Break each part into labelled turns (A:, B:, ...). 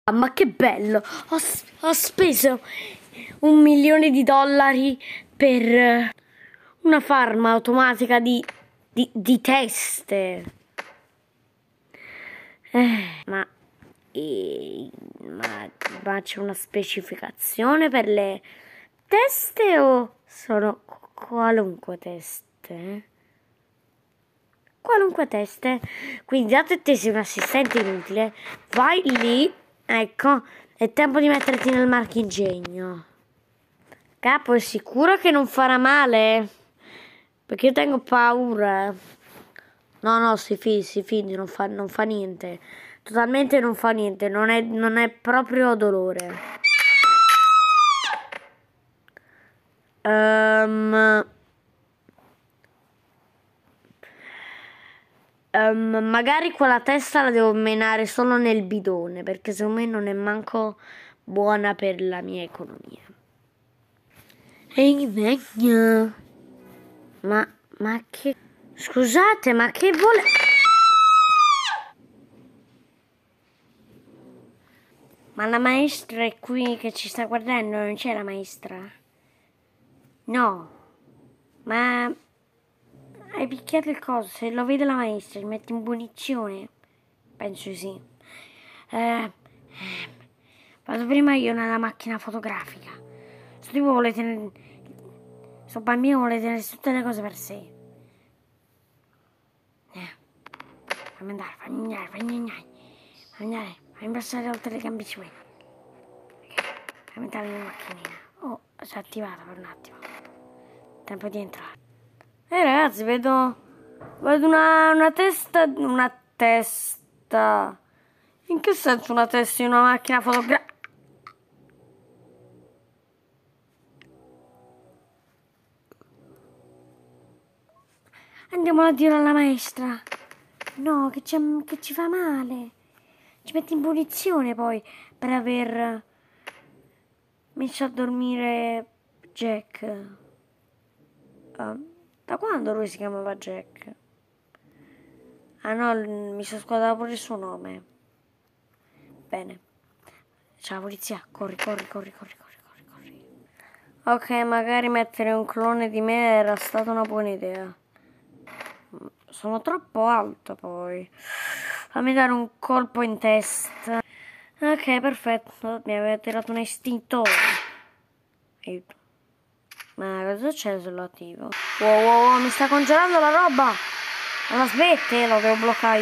A: Ma che bello! Ho speso $1.000.000 per una farma automatica di teste. Ma c'è una specificazione per le teste o sono qualunque teste? Qualunque teste. Quindi dato che te sei un assistente inutile, vai lì, ecco, è tempo di metterti nel marchingegno. Capo, è sicuro che non farà male? Perché io tengo paura. No, si fidi, non fa niente. Totalmente non fa niente, non è proprio dolore. Magari quella testa la devo menare solo nel bidone, perché secondo me non è manco buona per la mia economia. Ehi, vecchio. Ma che... Scusate, ma che vuole... Ma la maestra è qui che ci sta guardando, non c'è la maestra? No. Ma... Hai picchiato il coso, se lo vede la maestra, ti metti in punizione? Penso di sì. Vado prima io nella macchina fotografica. Sto tipo vuole tenere... Sto bambino vuole tenere tutte le cose per sé. Fammi andare, fammi passare oltre le gambe sue. Ok, fammi entrare in macchinina. Oh, si è attivata per un attimo. Tempo di entrare. Ragazzi, vedo una testa. In che senso una testa in una macchina fotografica? Andiamo a dire alla maestra. No, che ci fa male. Ci mette in punizione poi per aver messo a dormire Jack. Da quando lui si chiamava Jack? Ah no, mi sono scordata pure il suo nome. Bene. Ciao polizia, corri. Ok, magari mettere un clone di me era stata una buona idea. Sono troppo alto poi. Fammi dare un colpo in testa. Ok, perfetto. Mi aveva tirato un estintore. Aiuto. Ma cosa c'è sull'attivo? Wow, mi sta congelando la roba. Non la smette, lo devo bloccare.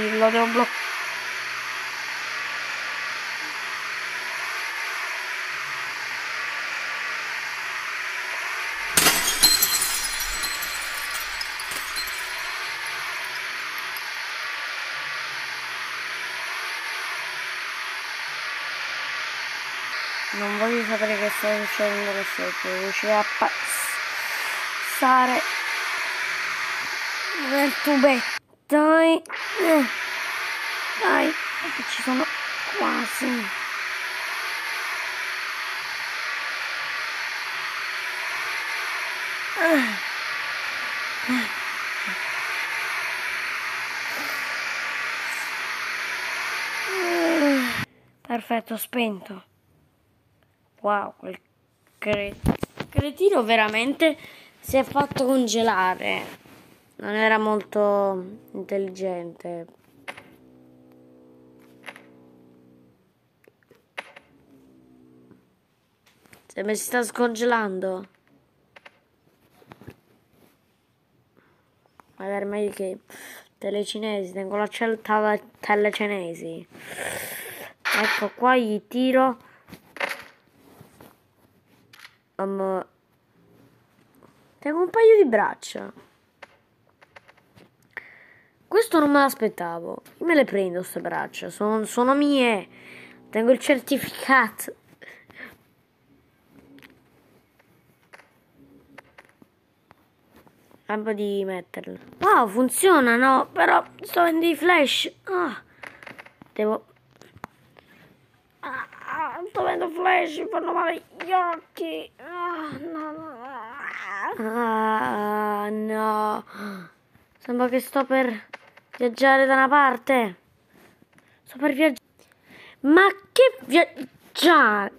A: Non voglio sapere che sta succedendo qua sotto. Riuscire a passare nel tubetto. Dai, che ci sono quasi. Perfetto, spento. Wow, quel cretino veramente si è fatto congelare. Non era molto intelligente. Se mi si sta scongelando. Magari meglio che telecinesi, tengo la telecinesi. Ecco qua gli tiro. Tengo un paio di braccia. Questo non me l'aspettavo. Io me le prendo queste braccia. Sono mie. Tengo il certificato. Tempo di metterlo. Wow, funzionano. Però sto avendo i flash. Devo... sto avendo flash. Mi fanno male gli occhi. No. Sembra che sto per viaggiare da una parte. Sto per viaggiare. Ma che già,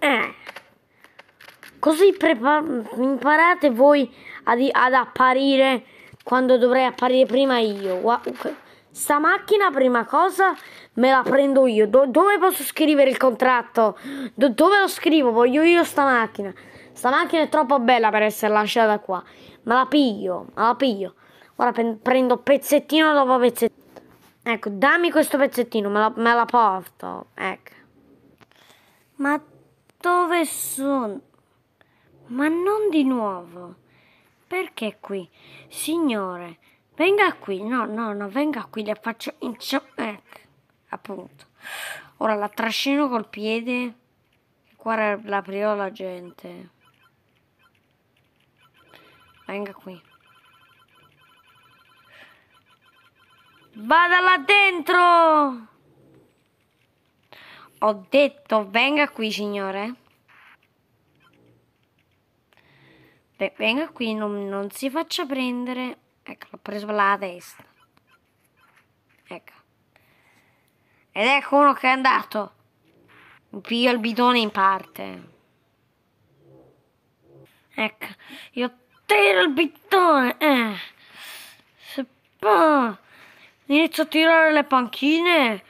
A: così imparate voi ad apparire quando dovrei apparire prima io. Sta macchina, prima cosa, me la prendo io. Dove posso scrivere il contratto? Dove lo scrivo? Voglio io sta macchina. Sta macchina è troppo bella per essere lasciata qua. Me la piglio. Ora prendo pezzettino dopo pezzettino. Ecco, dammi questo pezzettino, me la porto. Ecco. Ma dove sono? Ma non di nuovo. Perché qui? Signore, venga qui. No, venga qui, le faccio ecco, appunto. Ora la trascino col piede. Qua l'aprirò la gente. Venga qui. Vada là dentro! Ho detto, venga qui, signore. Venga qui, non si faccia prendere. Ecco, l'ho preso per la testa. Ecco. Ed ecco uno che è andato. Mi piglio il bidone in parte. Ecco, io tiro il bidone. Se poi inizio a tirare le panchine.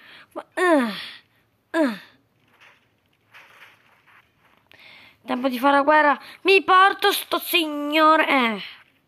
A: Tempo di fare la guerra. Mi porto sto signore.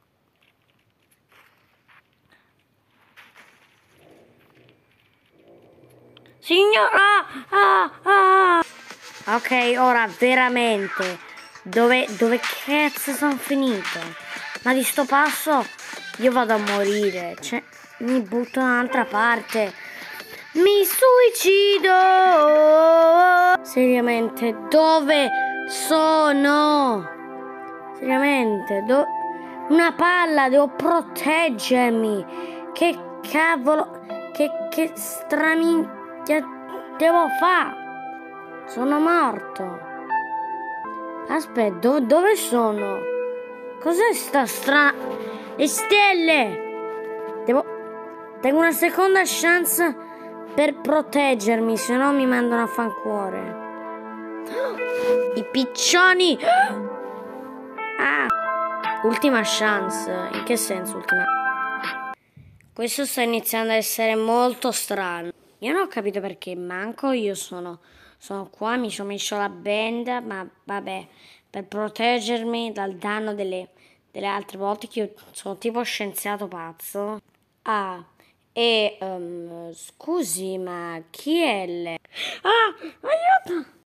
A: Signora. Ok, ora veramente. Dove cazzo sono finito? Ma di sto passo io vado a morire. Cioè, mi butto da un'altra parte. Mi suicido. Seriamente, dove sono? Seriamente, una palla, devo proteggermi. Che cavolo, che straminchia devo fare? Sono morto. Aspetta, dove sono? Cos'è sta Le stelle! Tengo una seconda chance per proteggermi, se no mi mandano a fancuore. I piccioni! Ultima chance. In che senso ultima? Questo sta iniziando ad essere molto strano. Io non ho capito perché manco io sono qua, mi sono messo la band, ma vabbè, per proteggermi dal danno delle altre volte, che io sono tipo scienziato pazzo. Scusi, ma chi è lei? Aiuto!